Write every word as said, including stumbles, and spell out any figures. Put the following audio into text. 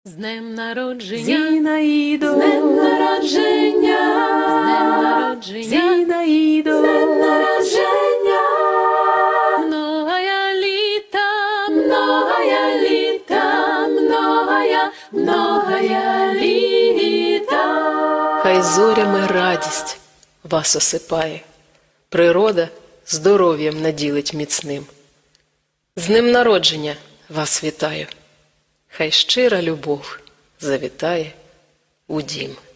З днем народження, Зінаїдо, з днем народження, з днем народження, Зінаїдо, з днем народження. Многая літа, многая літа, многая, многая літа. хай зорями радість вас осипає, природа здоров'ям наділить міцним. З днем народження вас вітаю, хай щира любов завітає у дім.